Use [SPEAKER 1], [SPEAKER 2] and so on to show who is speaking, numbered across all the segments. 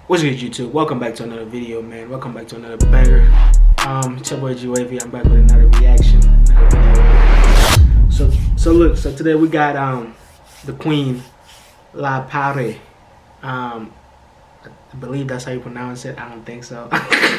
[SPEAKER 1] What's good, YouTube? Welcome back to another video, man. Welcome back to another banger. It's your boy Wavy. I'm back with another reaction, another video. So today we got the Queen La Pare. I believe that's how you pronounce it. I don't think so.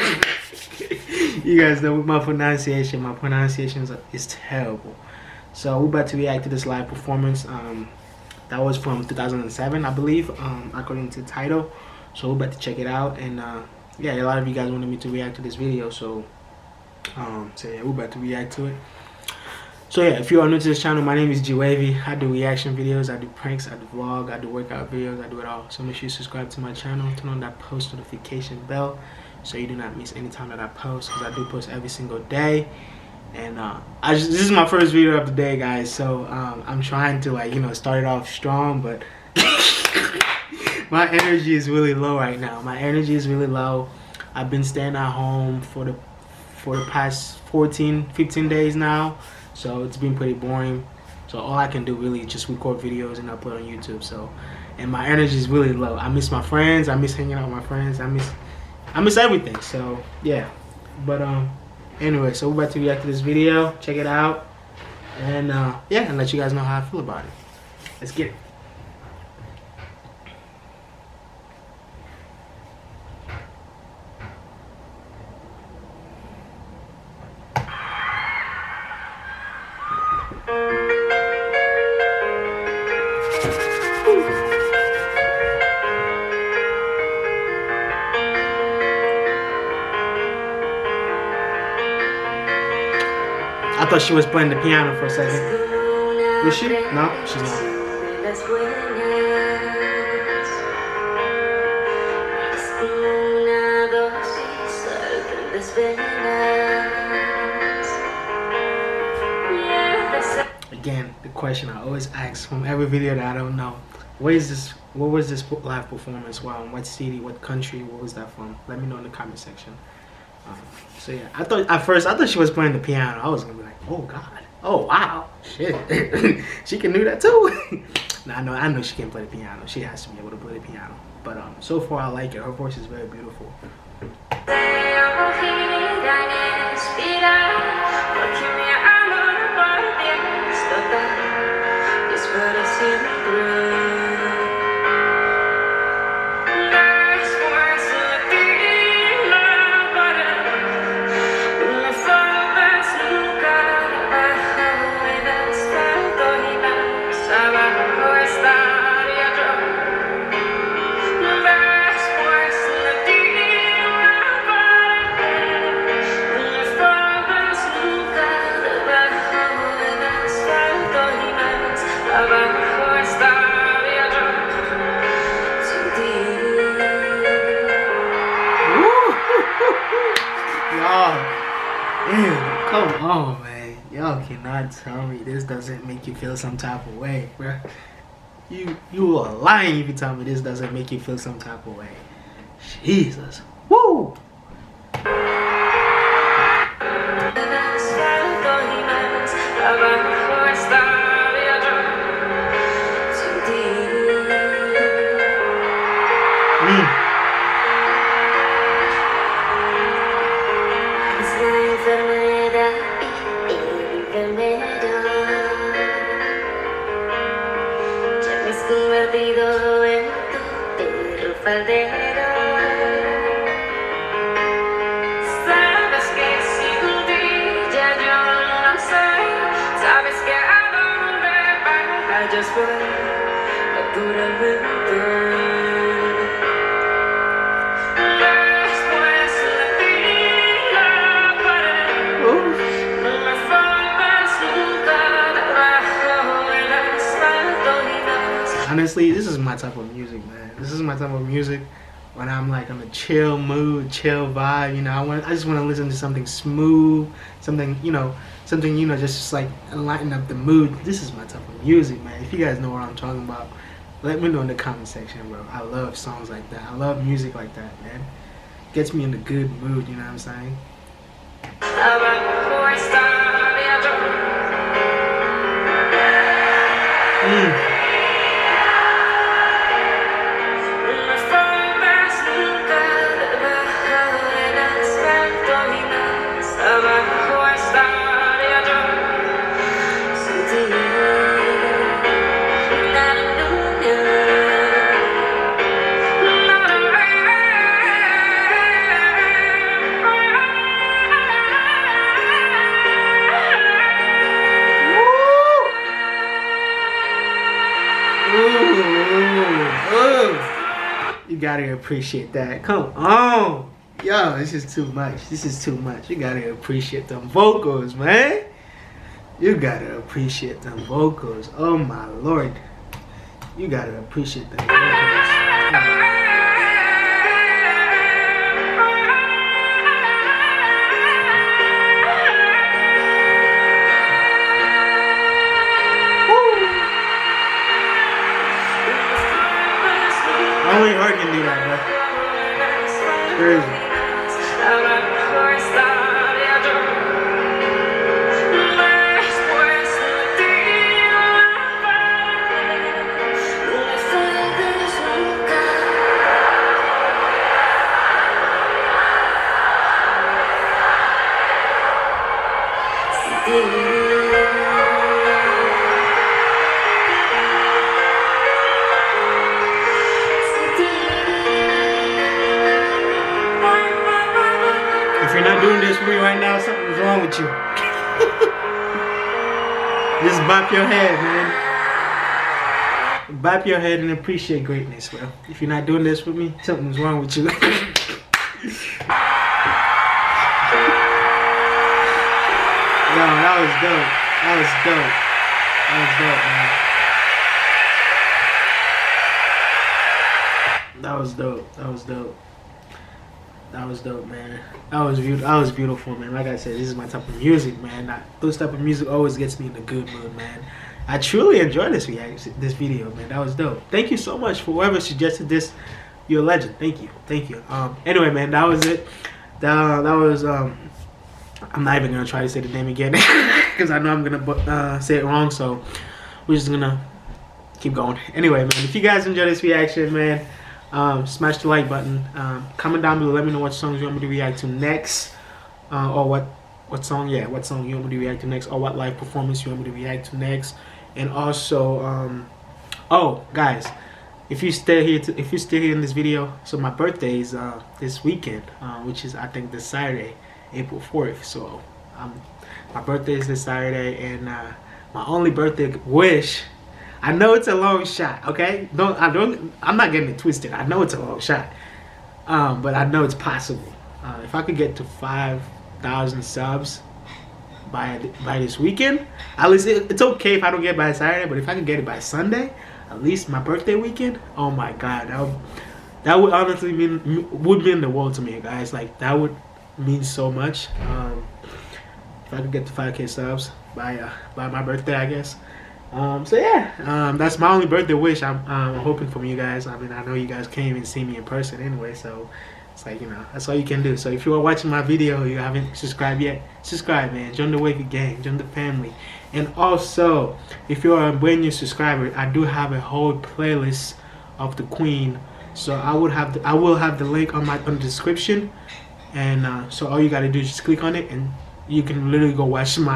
[SPEAKER 1] You guys know my pronunciation is terrible. So we're about to react to this live performance. That was from 2007, I believe, according to the title. So we're about to check it out, and yeah, a lot of you guys wanted me to react to this video, so yeah, we're about to react to it. So yeah, if you are new to this channel, my name is Wavy. I do reaction videos, I do pranks, I do vlog, I do workout videos, I do it all. So make sure you subscribe to my channel, turn on that post notification bell so you do not miss any time that I post, because I do post every single day. And this is my first video of the day, guys, so I'm trying to, like, you know, start it off strong, but my energy is really low right now. My energy is really low. I've been staying at home for the past 15 days now, so it's been pretty boring. So all I can do really is just record videos and upload on YouTube. So, and my energy is really low. I miss my friends. I miss hanging out with my friends. I miss everything. So yeah, but anyway, so we're about to react to this video. Check it out, and yeah, and let you guys know how I feel about it. Let's get it. I thought she was playing the piano for a second. Was she? No, she's not. Again, the question I always ask from every video that I don't know. What was this live performance from? What city, what country, what was that from? Let me know in the comment section. So yeah, I thought she was playing the piano. I was gonna be like, oh god, oh wow, shit, she can do that too. Nah, I know she can play the piano. She has to be able to play the piano. But so far I like it. Her voice is very beautiful. Come on, man. Y'all cannot tell me this doesn't make you feel some type of way, bro. You are lying if you tell me this doesn't make you feel some type of way. Jesus. Woo!
[SPEAKER 2] Convertido en tu perro faldero. Sabes que sin ti ya yo no sé. Sabes que a donde vayas voy naturalmente. Después de ti la pared. No me faltas nunca debajo del asfalto y nada.
[SPEAKER 1] Honestly, this is my type of music, man. This is my type of music when I'm like on a chill mood, chill vibe. You know, I just want to listen to something smooth, something just like lighten up the mood. This is my type of music, man. If you guys know what I'm talking about, let me know in the comment section, bro. I love songs like that. I love music like that, man. Gets me in a good mood. You know what I'm saying? gotta appreciate that. Come on. Yo, this is too much. This is too much. You gotta appreciate them vocals, man. You gotta appreciate them vocals. Oh my Lord. You gotta appreciate them vocals. Only her can do that, bro. Crazy. If you're not doing this for me right now, something's wrong with you. Just bop your head, man. Bop your head and appreciate greatness, bro. If you're not doing this for me, something's wrong with you. Yo, that was dope. That was dope. That was dope, man. That was dope. That was dope. That was dope, man. That was beautiful, man. Like I said, this is my type of music, man. Those type of music always gets me in a good mood, man. I truly enjoyed this video, man. That was dope. Thank you so much for whoever suggested this. You're a legend. Thank you. Thank you. Anyway, man, that was it. That was I'm not even gonna try to say the name again because I know I'm gonna say it wrong. So we're just gonna keep going. Anyway, man, if you guys enjoyed this reaction, man, smash the like button. Comment down below. Let me know what songs you want me to react to next, or what song you want me to react to next, or what live performance you want me to react to next. And also, oh guys, if you stay here in this video, so my birthday is this weekend, which is I think this Saturday, April 4th. So my birthday is this Saturday, and my only birthday wish. I know it's a long shot, okay? I'm not getting it twisted. I know it's a long shot, but I know it's possible. If I could get to 5,000 subs by this weekend, at least it's okay if I don't get it by Saturday. But if I could get it by Sunday, at least my birthday weekend, oh my God, that would honestly mean the world to me, guys. Like that would mean so much. If I could get to 5K subs by my birthday, I guess. So yeah, that's my only birthday wish. I'm hoping from you guys. I mean, I know you guys can't even see me in person anyway, so it's like, you know, that's all you can do. So if you are watching my video, you haven't subscribed yet, subscribe, man. Join the Wavy gang, join the family. And also, if you're a brand new subscriber, I do have a whole playlist of the Queen. So I will have the link on the description, and so all you gotta do is just click on it, and you can literally go watch a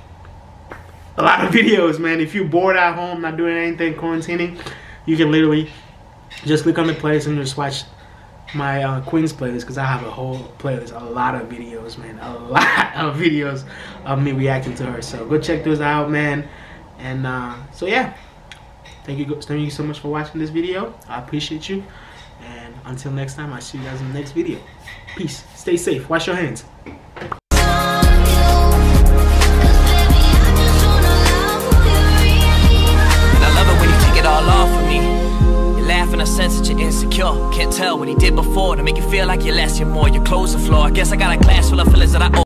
[SPEAKER 1] lot of videos, man. If you're bored at home, not doing anything, quarantining, you can literally just click on the playlist and just watch my Queen's playlist, because I have a whole playlist, a lot of videos, man, a lot of videos of me reacting to her. So go check those out, man. And so yeah, thank you so much for watching this video. I appreciate you, and until next time, I'll see you guys in the next video. Peace. Stay safe. Wash your hands.
[SPEAKER 3] In a sense that you're insecure, can't tell what he did before to make you feel like you're less, you're more, your clothes are floor. I guess I got a glass full of feelings that I owe.